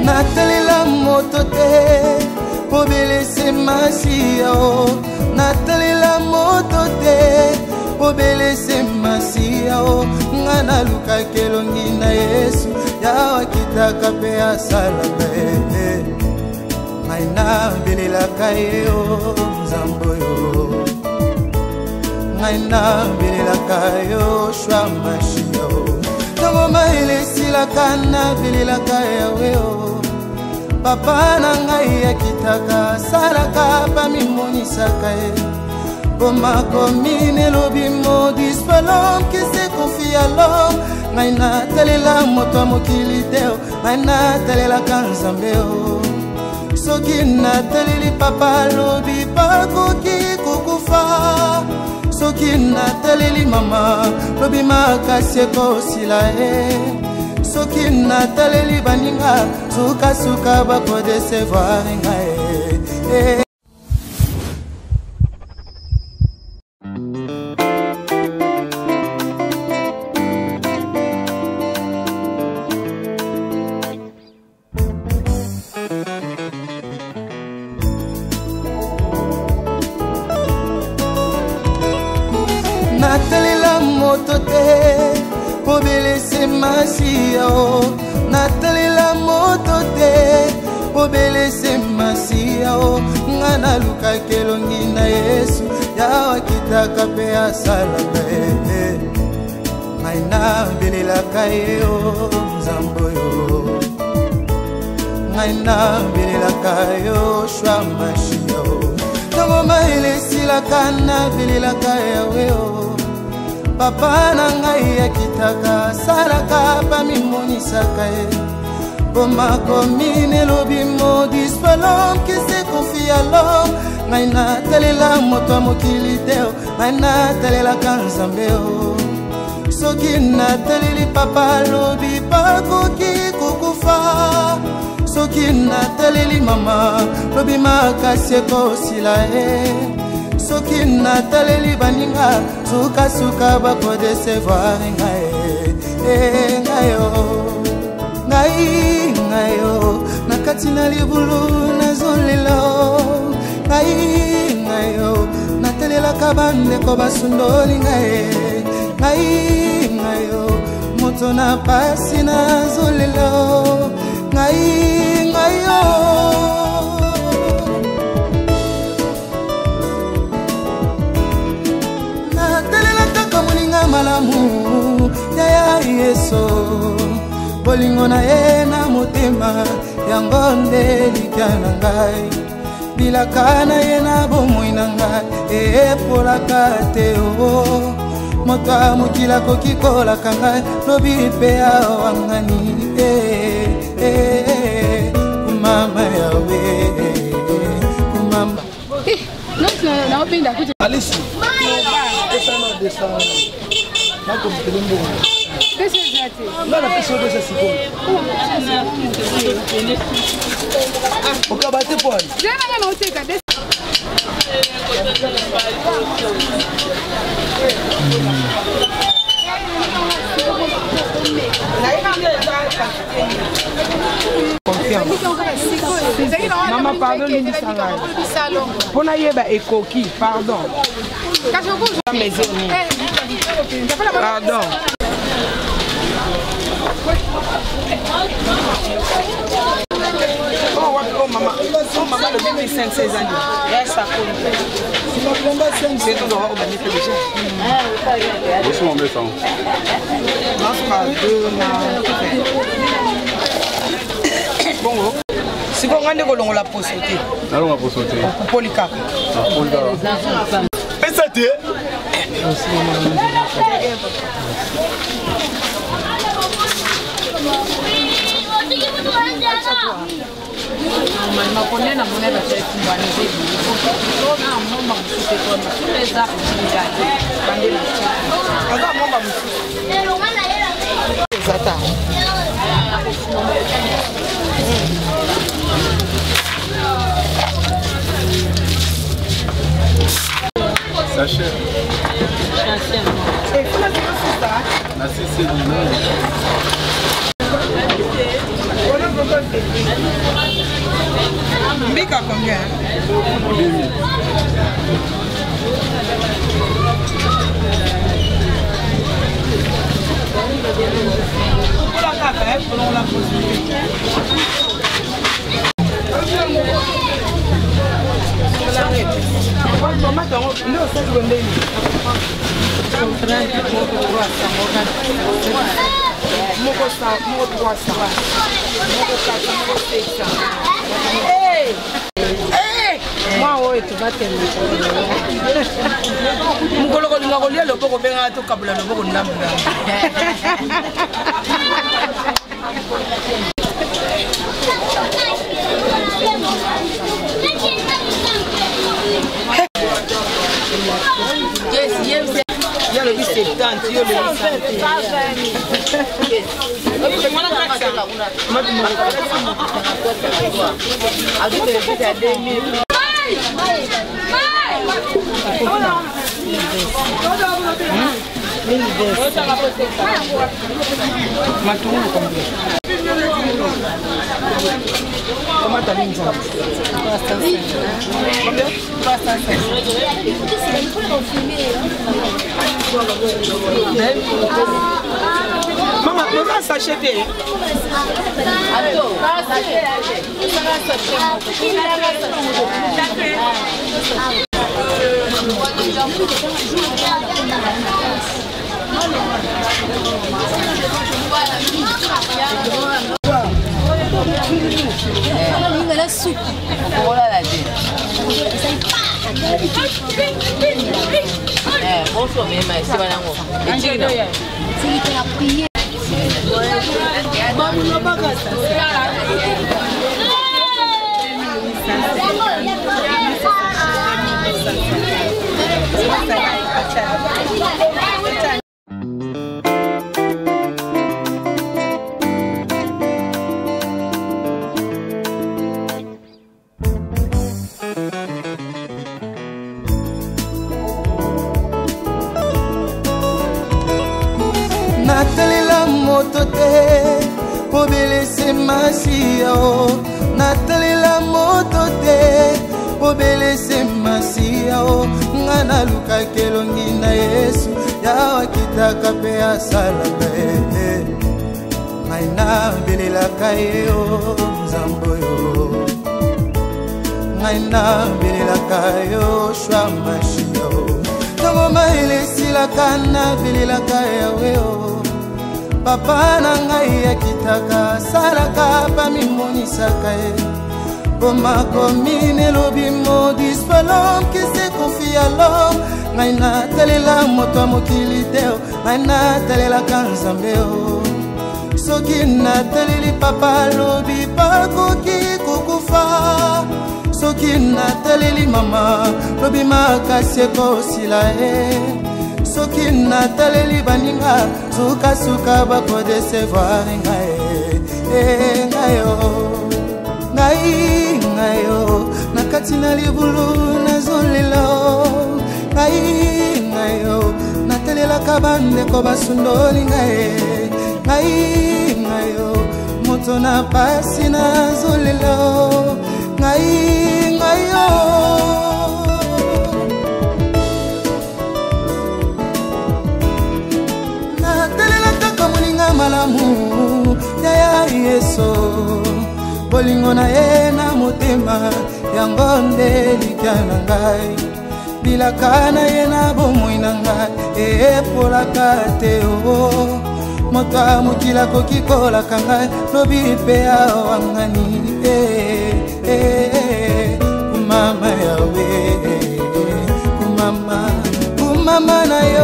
natalela moto te po belese masiya o natalela moto te po belese masiya o nga naluka kelongi na Yesu yawa kitaka pe asala pe ngai nabelelaka ye o nzambo yo ngai nabelelaka yo shwa mashiya o ntango maelesilaka nabelelaka yawe o papa na ngai akitaka asalaka pamimonisaka ye po makomi nelobi maudit soit l'homme qui se confie à l'homme ngai natalela moto ya mokili te o ngai natalelaka nzambe o soki nataleli papa lobi bakoki kokufa soki nataleli mama lobi makasi ekosila ye soki nataleli baninga sukasuka bakodesevoir ngai natalela moto te po belese masiya o natalela moto te po belese masiya o nga naluka kelongi na Yesu yawa kitaka pe asala pe ngai nabelelaka ye o nzambo yo ngai nabelelaka yo shwa mashiya o ntango maelesilaka nabelelaka yawe o papa na ngai akitaka asalaka pamimonisaka ye po makomi nelobi maudit soit l'homme qui se confie à l'homme ngai natalela moto ya mokili te o ngai natalelaka nzambe o soki nataleli papa lobi bakoki kokufa soki nataleli mama lobi makasi ekosila ye soki nataleli baninga sukasuka bakodesevoir ngai ngayo na kati na libulu nazolela ngayo natelelaka bandeko basundoli ngayo moto na pasi nazolela ngayo malamu ya Yesu bolingo na ye na motema yango nde likya na ngai bilaka na ye na bomoi na ngai epolaka te o moto ya mokili akoki kolaka ngai lobi mpe awangani kumama yawe kumamba Alice. Là, la personne de ce on peut battre pour elle. Maman, pardon, pour n'aller et coquille, pardon. Pardon. Oh maman, le 1516 ans. Ça compte. C'est tout droit au magnifique déjà. Où sont mes sangs? Bon, si vous regardez que la pose sauter. Non, on va pas sauter. Polycarpe. Mais ça t'est? Sachet. à combien? Pour la carte, pour la possibilité. Il y a le 70, il y a le comment t'as mis ça? 305. Maman, on va s'acheter. La soupe. Voilà la vie. Bonjour, mais c'est pas la prière. Natalela moto te obelese masiya o natalela moto te obelese masiya o ngana luka kelongi na Yesu yawa kitaka pe asalaka ngaina belelaka ye o nzambo yo ngaina belelaka yo shwa mashiya o tango maelesilaka na belelaka yawe o papa na ngai akitaka salaka pamimonisaka ye bomakomi nelobi modis pe l'homme qui se confie à l'homme ngai natalela moto ya mokili te o ngai natalelaka nzambe o soki nataleli papa lobi bakoki kokufa soki nataleli mama lobi makasi ekosila ye soki nataleli baninga sukasuka bakodesevoir ngai ngayo nakati na libulu nazolela ngayo natelelaka bandeko basundoli ngayo moto na pasi nazolela ngayo malamu ya Yesu bolingo na ye na motema yango nde likana ngai bilaka na ye na bomoi na ngai epolaka te o moto amokila koki kolaka ngai lobi mpe awangani kumama yawe kumama na yo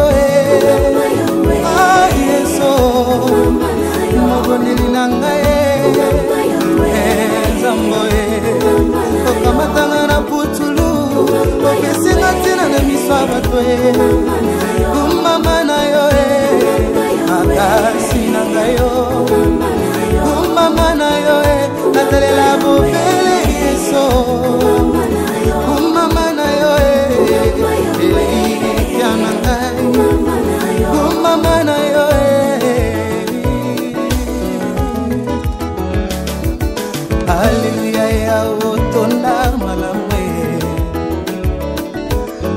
Yesu mokondeli na ngai nzambo okamatanga na putulu okesinga ntina na miso ya bato kumama na yo makasi na ngai yo kumama na yo natalela bobele Yesu kumama na yo elikya na ngai kumama na yo Hallelujah ya otonda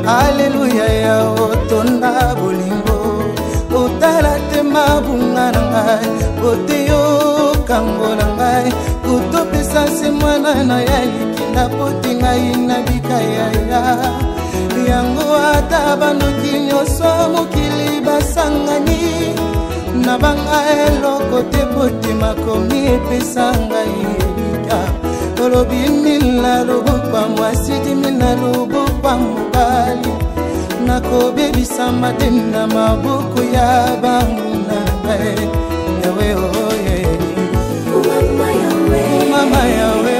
Alléluia ya otonda bolingo otala te mabunga na ngai oteyo kango na ngai kutopesa se mwana na ya likinda poti ngai na bikaya yango ata bandoki nyonso mokili basangani na banga eloko te poti makomi epesa ngai ebika olobi mila lobokwa mwasi dimila lobokwa mobali nakobebisa matenda maboko ya bangu na ngai yawe oye mama yawe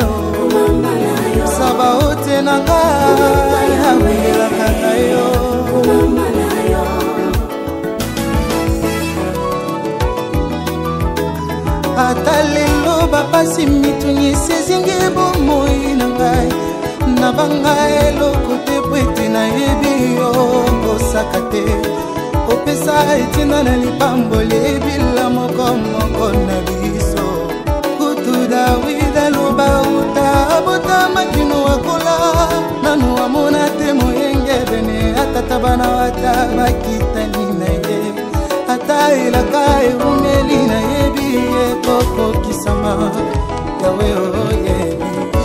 sabaote na ngai yawe lakaka yo ata lelo bapasi mituni sezingi bomoi na ngai na banga eloko te pwete na yebi yo kosaka te opesa etina na lipamboli ebila moko moko na biso kutu dawida loba uta abota makino wakola nanu amona te moyenge bene atata bana wata bakitani na ye ata elaka eumeli na yebi ekoko kisama yawe oyebi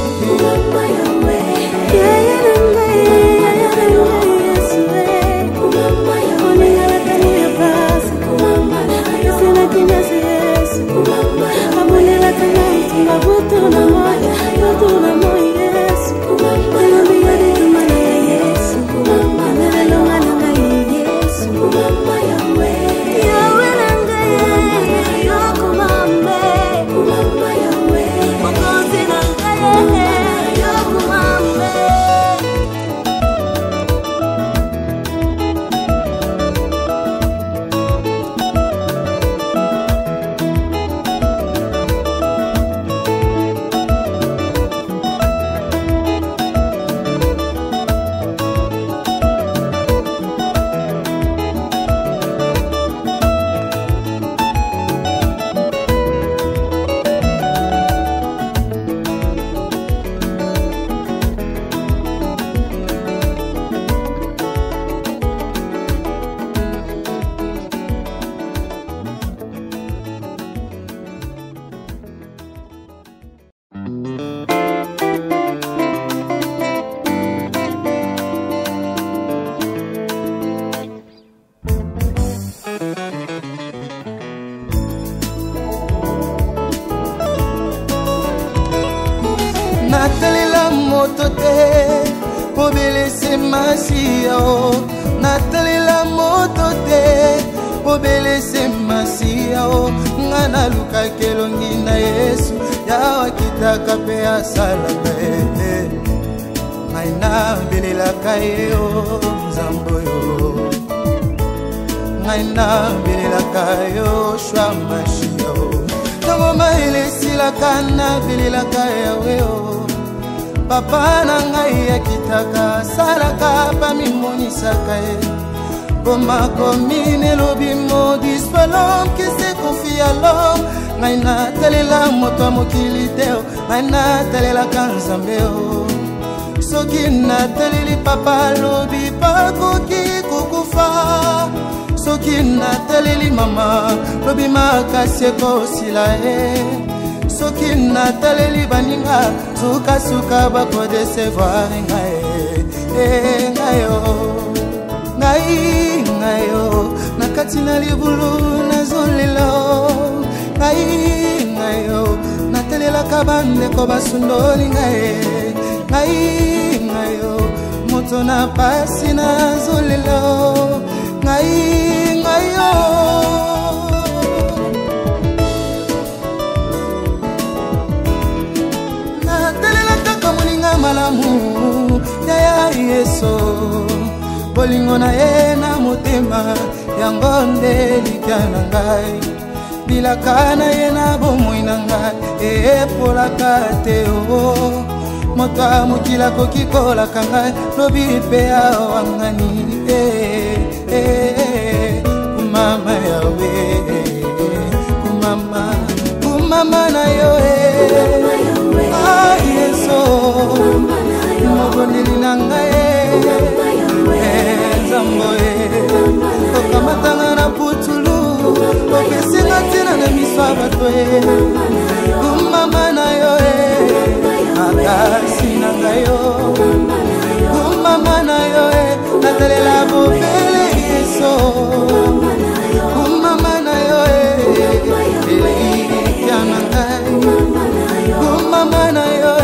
Natalela moto te obelese masia o natalela moto te obelese masia o ngana luka kelongi na Yesu ya kitaka pe asala pe maina belela kayo zambo yo maina belela kayo shwa mashia o tango maile sila kana belela kayo papa na ngai ya kitaka salaka pa mimonisaka ye Boma komine lobi modi swalom qui se confie à l'homme ngai na talela moto mokili teo ngai na talela kanzambeo soki na taleli papa lobi pakoki kukufa soki na taleli mama lobi makasi ekosila ye soki na taleli baninga suka bakodesevoir ngai ngayo ngayo nakati na libulu nazolelo ngayo natelela kabande ko basundoli ngayo moto na pasi nazolelo ngayo natelela taka muninga malamu ya Yesu bolingo na ye na motema yango nde likya na ngai bilaka na ye na bomoi na ngai epolaka te o moto amokila koki kolaka ngai lobi mpe awangani kumama yawe kumama na yo Yesu mobondeli na ngai Nzamboe okamatanga na putulu opesinga ntina na miso ya bato kumama na yo makasi na ngai yo kumama na yo natalela bobele yeso kumama na yo elikya na ngai kumama na yo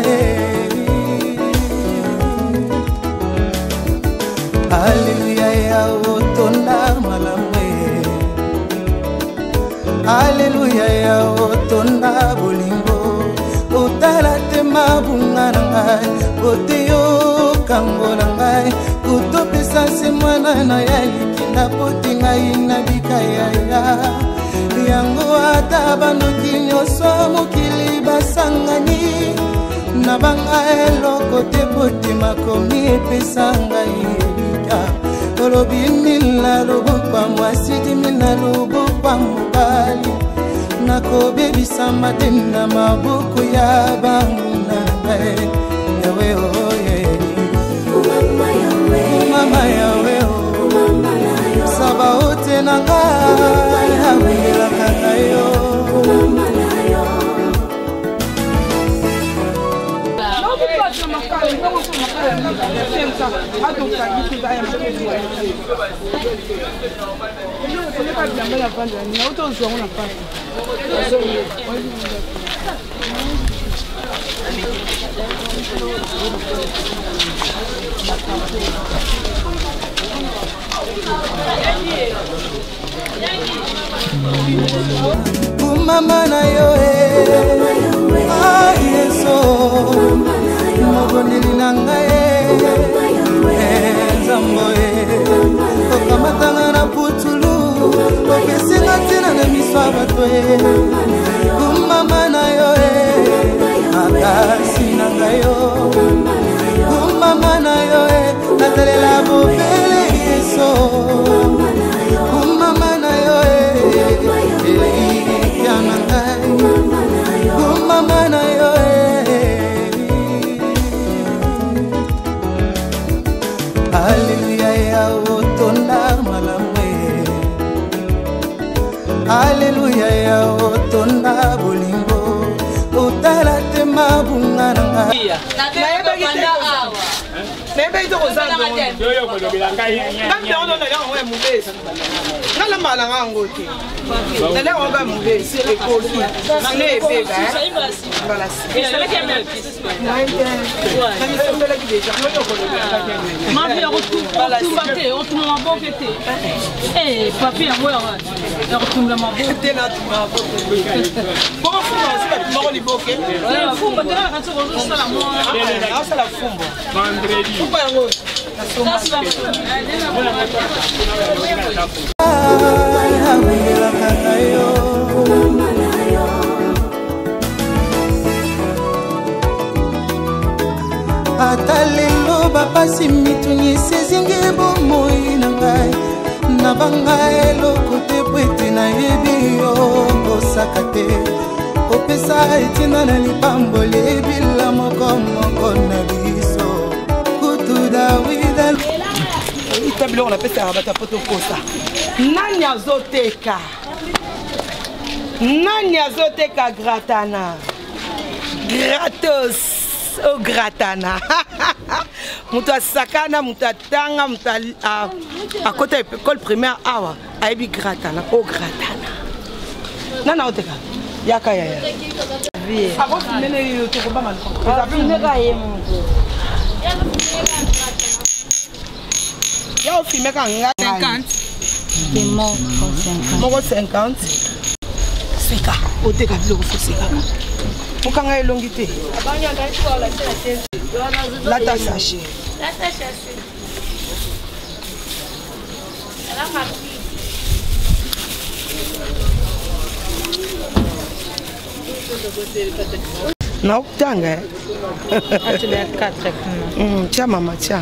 Alléluia ya otonda malamwe Alléluia ya otonda bolingo otala te mabunga na ngai oteyo kango na ngai kutopesa se mwana na ya likinda poti ngai na bikayaya yango ata bandoki nyonso mokili basangani na banga eloko te poti makomi epesa ngai olobi mila lobokwa mwasi dimila lobokwa mobali nakobebisama te na maboko ya banguna ngai yawe oye mama yawe saba ote na ngai awelaka ngai yo kumama na yo yeso mobondeli na ngai Nzamboe okamatanga na putulu opesinga ntina na miso ya bato kumama na yo makasi na ngai yo kumama na yo natalela bobele yeso kumama na yo elikya na ngai kumama na yo Alléluia ya otonda malamwe Alléluia ya otonda bolingo otala te mabunga na ngai ata lelo bapasi mituni sezingi bomoi na ngai na banga eloko te po ete nayebi yo kosaka te opesa etina na lipamboli ebila moko na biso kutu dawida biloko napesaka bato ya potokosa nani azoteka gratana gratos o gratana mutu asakana mutu atanga mutu akota école primaire awa ayebi gratana o gratana nani aoteka yaka yaya ya ofilmeka nga 50 moko 50 seka oteka biloko fo sekaka okanga elongi te lata sachet na okutanga tia mama tia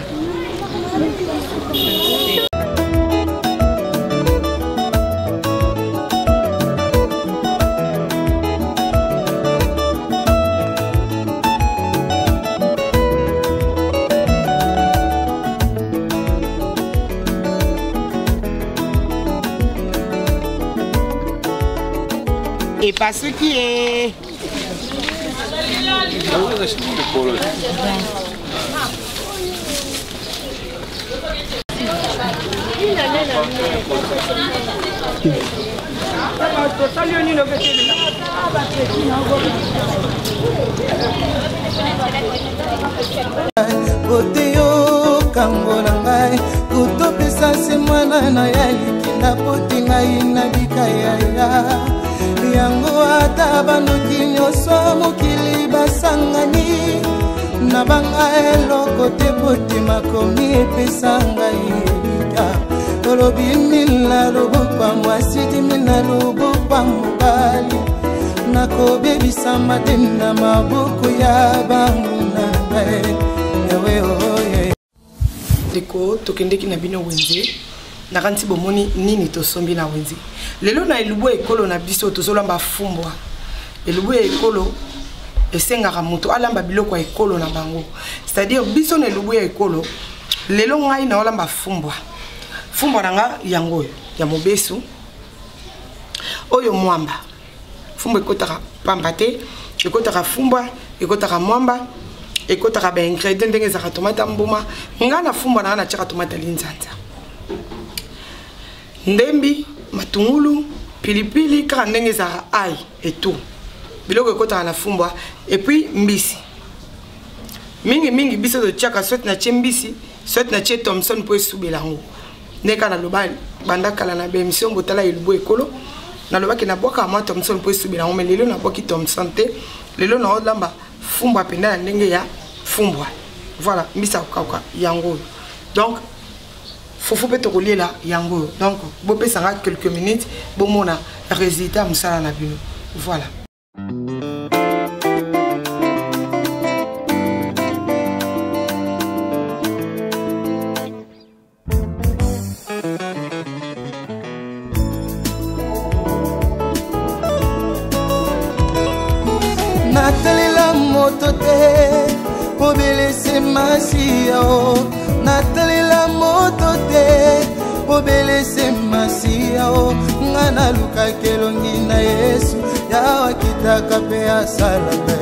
pas ce qui est. Oteyo kangola ngai kutopesa se mwana na ya likinda poti ngai na bikaya yango ata banoki nyonso mokili basangani na banga eloko te poti makomi epesa ngai ebika tolobi mila lobokwa mwasi dimila lobokwa mobali nakobebisa mateni na maboko ya bangu na ngai ewe oye deko tokendeki na bino wenze nakanti bomoni nini tosombi na wenze lelo na elubu ekolo na biso tozolamba fumbwa elubu ekolo esengaka moto alamba biloko ya ekolo na bango c'est-à-dire biso na elubu ya ekolo lelo ngai na olamba fumbwa na nga yango ya mobesu oyo mwamba fumbwa ekotaka pamba te ekotaka fumbwa ekotaka mwamba ekotaka ba ingrédients ndenge ezaka tomate mbuma nga na fumbwa na nga na tiaka tomate linzanza ndembi matungulu pilipili kaka ndenge ezaka ai et tout biloko ekotaka na fumbwa et puis mbisi mingi biso totiaka soit na tie mbisi soit na tie Thomson po esubela ngo ndeka na loba banda kala na bemission botala elubu ekolo na loba ki na boka ma Thomson po esubela ngo mais lelo na boki Thomson te lelo na olamba fumbwa penda na ndenge ya fumbwa voilà mbisa kokauka yango donc faut peut rouler là yango donc bopé ça quelques minutes bon mona résultat musala na bino voilà Natalela moto te obelese masia o natalela moto te obelese masia o ngana luka kelongi na Yesu yawa kitaka pe asalaka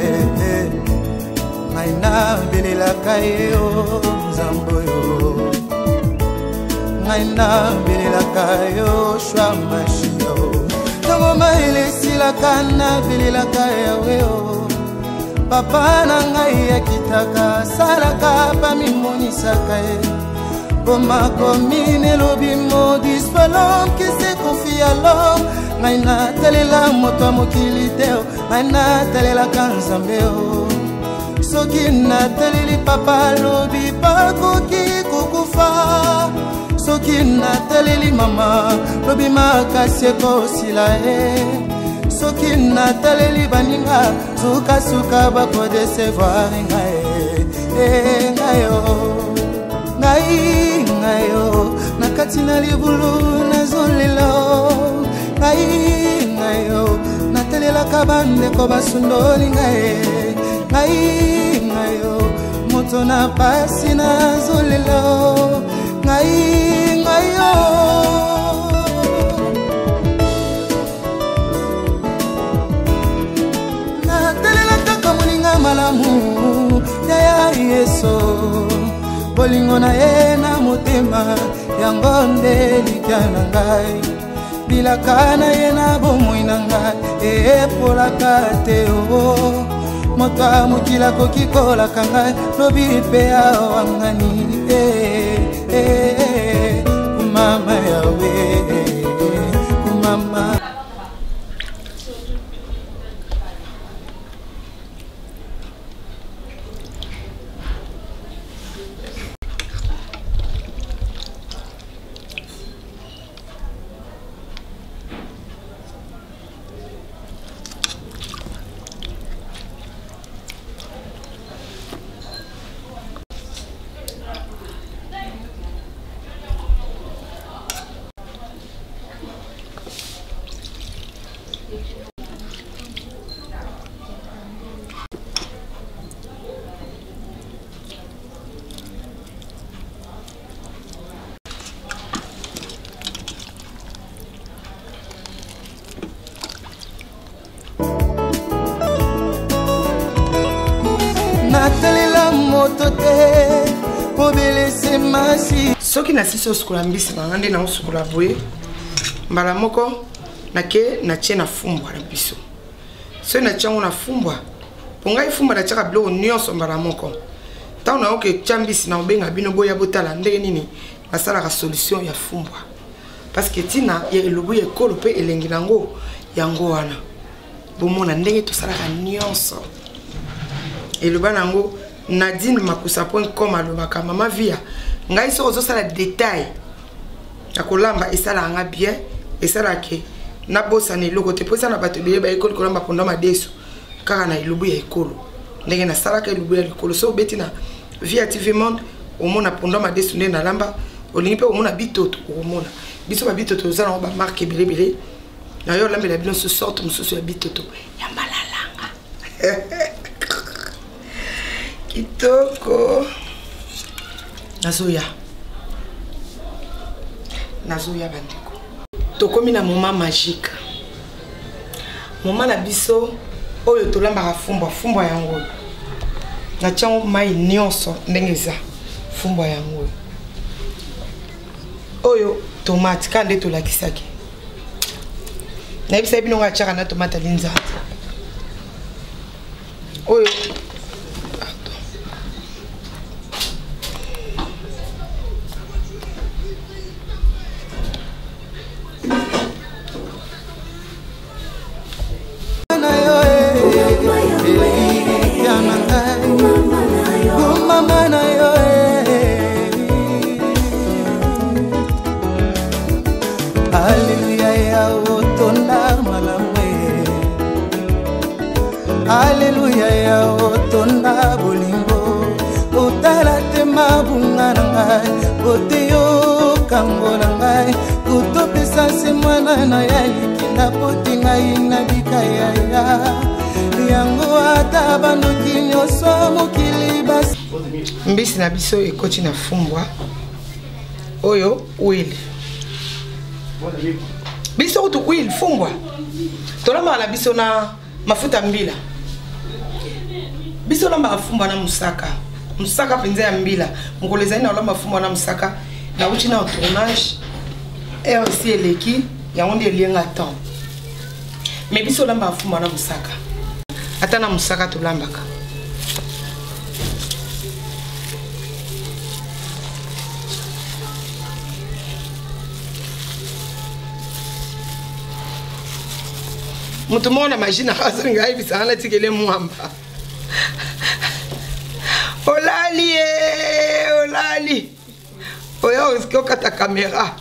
maina belela kayo nzambo yo maina belela kayo shwa mashia o tango maelesi la kana belela kayo papa na ngai akitaka salaka pa mimonisaka ye boma komine lobi modis palom qui se confie à l'homme ngai natalela moto mokili te ngai natalelaka nzambe o soki nataleli papa lobi bakoki kokufa soki nataleli mama lobi makasi ekosila ye soki nataleli baninga sukasuka bakodesevoir ngayo nakati na libulu nazolelo ngayo natelelaka bandeko basundoli ngayo moto na pasi nazolelo ngayo malamu ya Yesu bolingo na ye na motema yango nde likana ngai bilaka na ye na bomoi na ngai epolaka te o moto amokila koki kolaka ngai lobi mpe awangani kumama yawe kumama natalela moto te obelese masi soki nasisi osukula mbisi nanga nde naosukula boye mbala moko nake natie na fumbwa na biso soki natie yango na fumbwa po ngai fumbwa natiaka biloko nyonso mbala moko ntango nayoka etia mbisi na obenga bino boya botala ndenge nini nasalaka solution ya fumbwa parce que tina ya elobi ekolo mpe elengi nango yango wana bomona ndenge tosalaka nyonso eloba nango Nadine Makusa.com alobaka mama via ngai so ozosala détail akolamba esala nga bien esala ke na bosa ne loko te posa na bato beye ba ekolo kolamba ponda madeso kaka na ilubu ya ekolo ndenge na sala ka ilubu ya ekolo so beti na via TV Monde omona ponda madeso ndenge na lamba olingi pe omona bitoto omona biso ba bitoto ozana ba marque belebele na yo lambela bino so sorte mususu ya bitoto ya malalanga kitoko nazoya bandeko tokomi na moment magique moment na biso oyo tolambaka fumbwa yango na tiango mai nyonso ndenge eza fumbwa yango oyo tomate kande tolakisaki nayebisa bino ngo atiaka na tomate alinzanza oyo Alléluia ya otonda bolingo otala te mabunga na ngai oteyo kango na ngai kutopesa se mwana na ya likinda poti ngai na bikaya yango ata bandoki nyonso mokili basi mbisi na biso ekoti na fumbwa oyo huile biso kutu huile fumbwa tolamba na biso na mafuta mbila biso lamba fumbwa na musaka penza ya mbila ngoleza ina lamba fumbwa na musaka na uchi na tournage et aussi eleki ya onde lienga temps mais biso lamba fumbwa na musaka ata na musaka tolambaka mutu mona majina kaso ngai bisana tikele mwamba olali oya usikioka ta caméra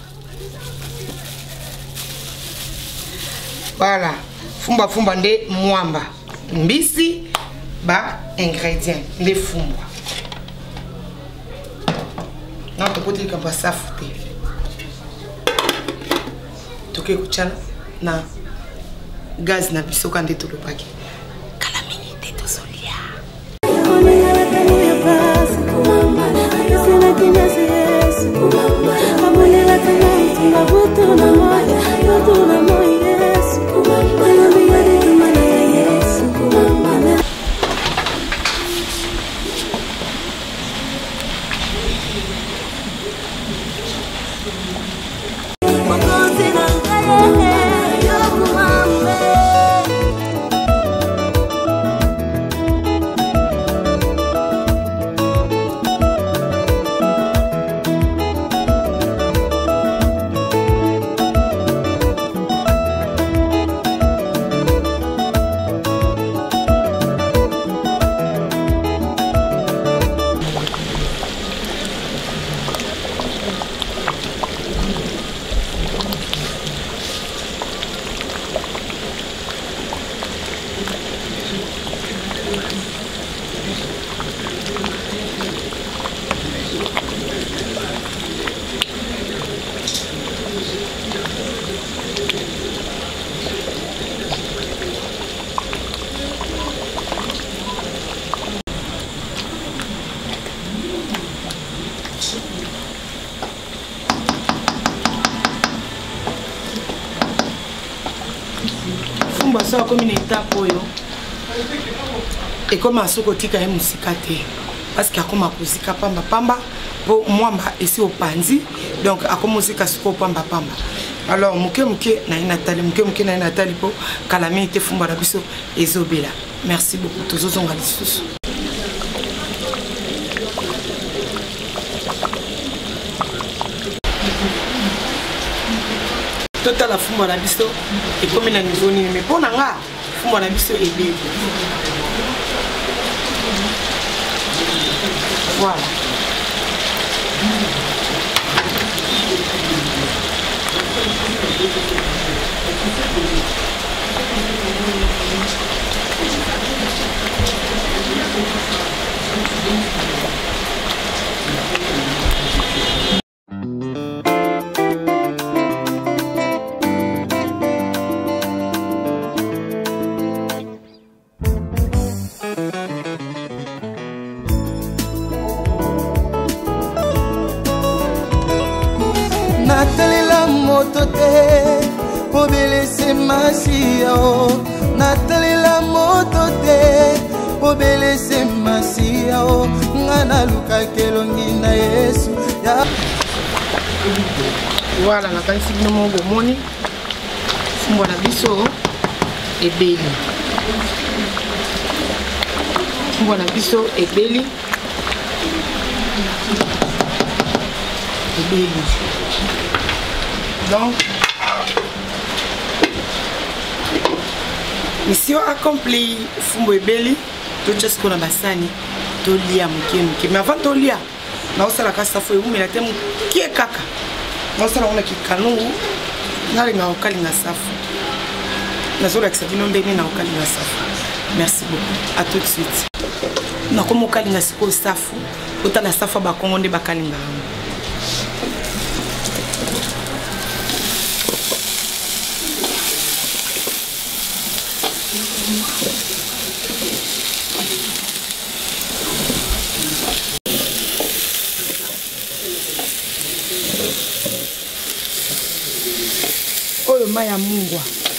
voilà fumba nde mwamba mbisi ba ingrédients nde fumbwa na tokoti kamba safu te toke kuchana na gaz na biso kande tolopaki kala minute tozolia fumba so comme une étape oyo et comme à ce côté quand même musicate parce qu'il y a comme à musica pamba pamba pour moi ici au Panzi donc à comme musica siko pamba pamba alors muke na Nathalie muke na Nathalie pour calamité fumba na biso ezobela merci beaucoup tous os ongalisous total la fumba na biso et comme na niveau ni mais pour nga fumba na biso ebe voilà. Natalela moto te obelese masia o Natalela moto te obelese masia o ngana luka kelongi na Yesu ya voilà na kanisi bino mo bomoni fumbo na biso ebeli fumbo na biso ebeli donc mission accomplie fumbo ebeli to just kona basani to lia muke mais avant to lia na osala kasa fo umela te muke kaka na osala ona kikanungu na linga okalinga safu na zola kisatino mbeni na okalinga safu merci beaucoup à tout de suite na komo okalinga siko safu otala safu ba kongo nde bakalinga oyo maya mungwa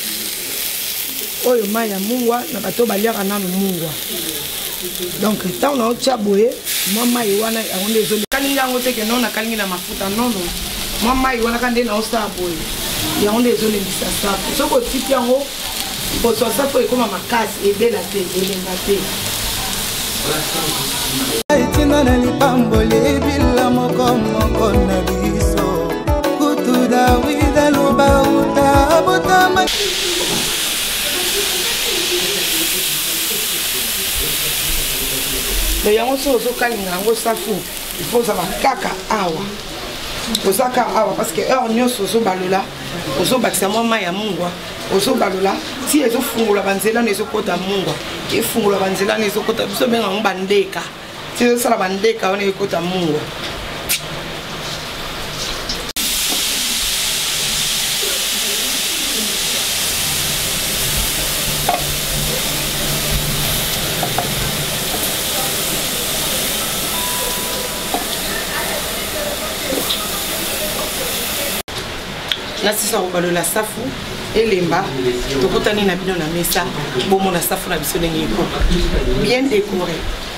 oyo maya mungwa na bato baliaka nano mungwa donc tant na otia boye mwa mai wana yango nde ezoli kalingi yango te ke non na kalingi na mafuta nono mwa mai wana kande na osala boye yango nde ezolembisa safu soki otiki yango poso safu ekoma makasi ebela te elenga te itina na lipamboli ebila moko na biso kutu Dawida loba uta botama le yango so ozokalinga yango safu il faut ozala kaka awa ozaka awa parce que heure nyonso ozobalola ozobakisa mwa mai ya mungwa ozobalola si ezofungola banzela na ezokota mungwa efungola banzela na ezokota biso benga ngo bandeka si ezosala bandeka wana ekota mungwa nasisa kobalola safu elemba tokutani na bino na mesa bomona safu na biso ndenge eko bien décoré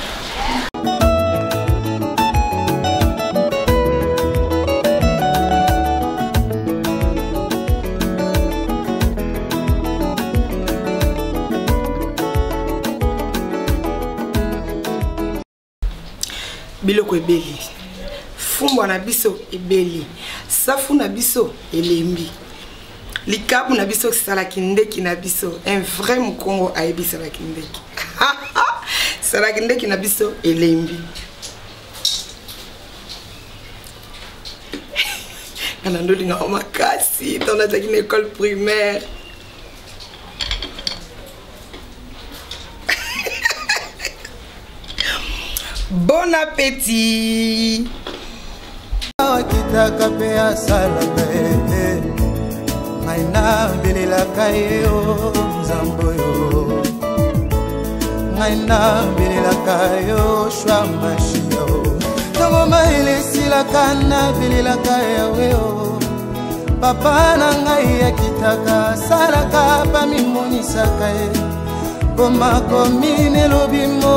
biloko ebeli fumbo na biso ebeli safu na biso elembi likabu na biso salaki ndeki na biso un vrai mukongo ayebi salaki ndeki salaki ndeki na biso elembi kana ndolinga makasi tonazaki na école primaire bon appétit. Kitaka pe asala pe ngaina belela kayo nzambo yo ngaina belela kayo shwa mashio tomo maile sila kana belela kayo yo papa na ngai ya kitaka sala ka pa mimoni sakae boma komine lobimo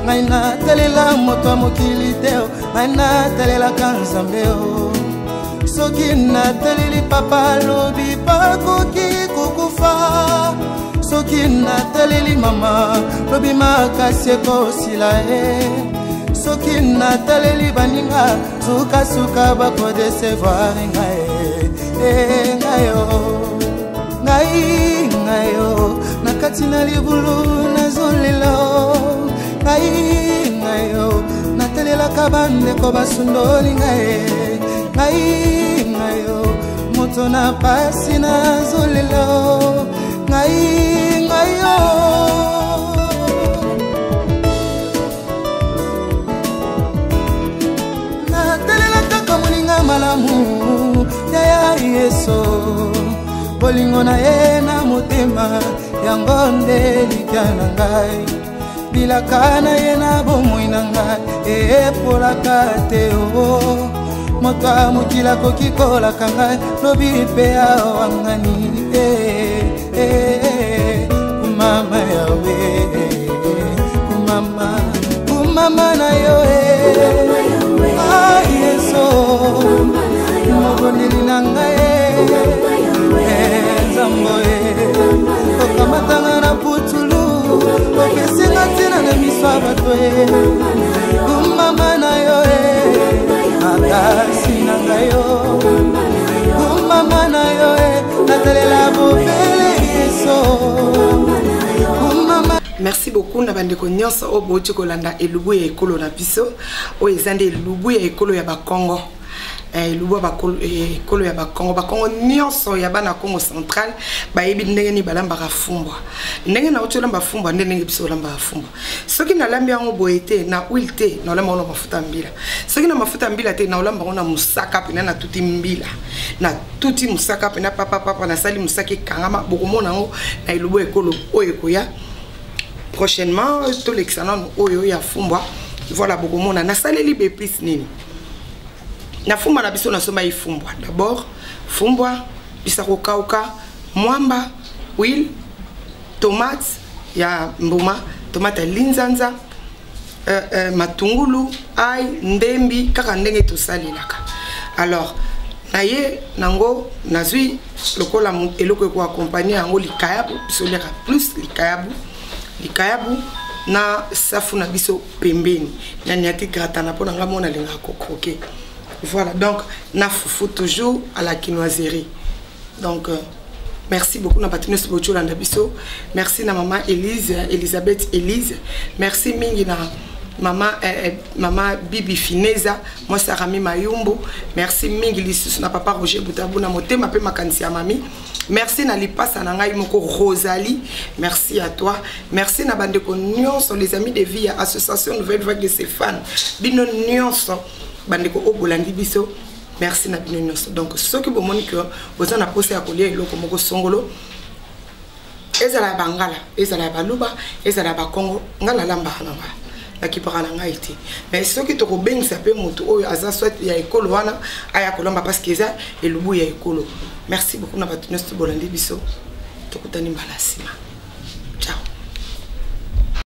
ngai natalela moto mokili te ngai natalelaka nzambe soki nataleli papa lobi bakoki kokufa soki nataleli mama lobi makasi ekosila soki nataleli baninga sukasuka bakodesevoir ngayo nakati na libulu nazolelo ngayo natalelaka bandeko basundoli ngayo moto na pasi nazolelo ngayo natelelaka moninga malamu ya Yesu bolingo na ye na motema yango nde likya na ngai bilaka na ye na bomoi na ngai epolaka te moto amokila koki kolaka ngai lobi mpe awangani kumama yawe kumama na yo Yesu mobondeli na ngai okamatanga na putulu okesinga ntina na miso ya bato kumama na yo makasi na ngai kumama na yo natalela bobele Yesu kumama. Merci beaucoup na bandeko nyonso o boti kolanda elubu ya ekolo na biso o ezande elubu ya ekolo ya Bakongo elubu ekolo ya Bakongo nyonso ya bana Congo central bayebi ndenge ni balambaka fumbwa ndenge na otolamba fumbwa ndenge biso olamba fumbwa soki na lambi yango boete na huile te na olamba ona mafuta mbila soki na mafuta mbila te na olamba ona musaka pena na tuti mbila na tuti musaka pena papa na sali musaki kangama bokomona ngo na elubu ekolo oyo koya prochainement tout l'excellent oyo ya fumbwa voilà bokomona na saleli bepis nini na fumbwa na biso na soma ifumbwa d'abord fumbwa bisako kauka mwamba huile tomate ya mbuma tomate linzanza matungulu ai ndembi kaka ndenge tosalelaka alors na ye nango nazwi lokola eloko ko accompagner yango likayabu biso leka plus likayabu na safu na biso pembeni na nyati gratana pona ngamona linga ko croquer. Voilà, donc na foufou toujours à la quinoiserie. Donc merci beaucoup na patinos bochola ndabiso. Merci na maman Elisabeth Elise. Merci mingi na maman Bibi Fineza, moi Sarami Mayumbo. Merci mingi lisusu na papa Roger Boutabu na motema pe makanisi ya mami. Merci na lipasa na ngai moko Rosalie. Merci à toi. Merci na bandeko nyonso les amis de vie association Nouvelle Vague de ses fans. Bino nyonso bandeko obolandi biso. Merci na bino nyonso. Donc ceux qui bomoni que vous en a posé à coller eloko moko songolo. Ezala bangala, ezala baluba, ezala bakongo, ngala lamba lamba. Qui parle en Haïti. Mais ceux qui te robent, ça peut monter. Oh, ça soit il y a écolo, wana, aya kolomba parce que ça et le bout il y a écolo. Merci beaucoup na batunos to bolandi biso. Tokutani malasima.